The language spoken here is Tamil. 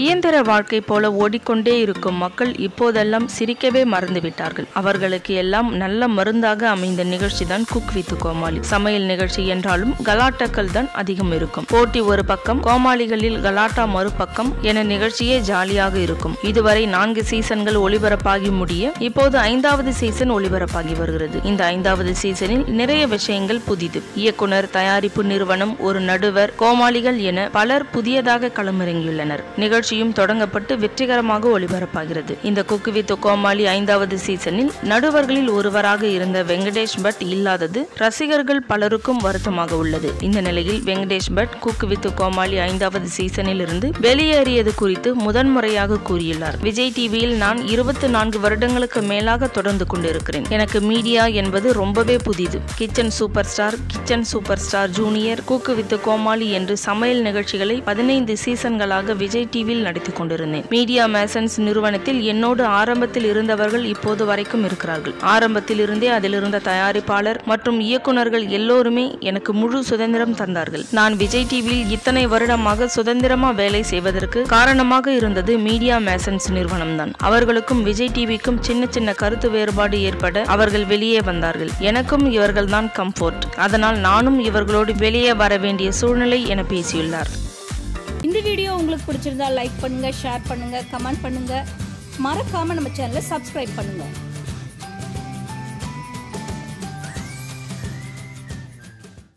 இயந்திர வாழ்க்கை போல ஓடிக்கொண்டே இருக்கும் மக்கள் இப்போதெல்லாம் சிரிக்கவே மறந்துவிட்டார்கள். அவர்களுக்கு எல்லாம் நல்ல மருந்தாக அமைந்த நிகழ்ச்சி தான் குக் வித் கோமாளி. சமையல் நிகழ்ச்சி என்றாலும் கலாட்டாக்கள் தான் அதிகம் இருக்கும். போட்டி ஒரு பக்கம், கோமாளிகளில் கலாட்டா மறுபக்கம் என நிகழ்ச்சியே ஜாலியாக இருக்கும். இதுவரை 4 சீசன்கள் ஒளிபரப்பாகி முடிய இப்போது 5வது சீசன் ஒளிபரப்பாகி வருகிறது. இந்த 5வது சீசனில் நிறைய விஷயங்கள் புதிது. இயக்குனர், தயாரிப்பு நிறுவனம், ஒரு நடுவர், கோமாளிகள் என பலர் புதியதாக களமிறங்கியுள்ளனர். நிகழ்ச்சியும் தொடங்கப்பட்டு வெற்றிகரமாக ஒளிபரப்பாகிறது. இந்த குக் வித் கோமாளி 5வது சீசனில் நடுவர்களில் ஒருவராக இருந்த வெங்கடேஷ் பட் இல்லாதது ரசிகர்கள் பலருக்கும் வருத்தமாக உள்ளது. இந்த நிலையில் வெங்கடேஷ் பட் குக் வித் கோமாளி 5வது சீசனில் இருந்து வெளியேறியது குறித்து முதன்முறையாக கூறியுள்ளார். விஜய் டிவியில் நான் 24 வருடங்களுக்கு மேலாக தொடர்ந்து கொண்டிருக்கிறேன். எனக்கு மீடியா என்பது ரொம்பவே புதிது. Kitchen super star junior, cook with Komali என்று சமையல் நிகழ்ச்சிகளை 15 சீசன்களாக விஜய் டிவியில் நடத்தி கொண்டிருந்தேன். மீடியா மேசன்ஸ் நிறுவனத்தில் என்னோடு ஆரம்பத்தில் இருந்தவர்கள் இப்போது வரைக்கும் இருக்கிறார்கள். ஆரம்பத்தில் இருந்தே அதில் இருந்த தயாரிப்பாளர் மற்றும் இயக்குனர்கள் எல்லோருமே எனக்கு முழு சுதந்திரம் தந்தார்கள். நான் விஜய் டிவியில் இத்தனை வருடமாக சுதந்திரமா வேலை செய்வதற்கு காரணமாக இருந்தது மீடியா மேசன்ஸ் நிறுவனம் தான். அவர்களுக்கும் விஜய் டிவிக்கும் சின்ன கருத்து வேறுபாடு ஏற்பட அவர்கள் வெளியே வந்தார்கள். எனக்கும் இவர்கள் தான் கம்ஃபோர்ட். அதனால் நானும் இவர்களோடு வெளியே வர வேண்டிய சூழ்நிலை என பேசியுள்ளார். இந்த வீடியோ உங்களுக்கு பிடிச்சிருந்தா லைக் பண்ணுங்க, ஷேர் பண்ணுங்க, கமெண்ட் பண்ணுங்க. மறக்காம நம்ம சேனலை சப்ஸ்கிரைப் பண்ணுங்க.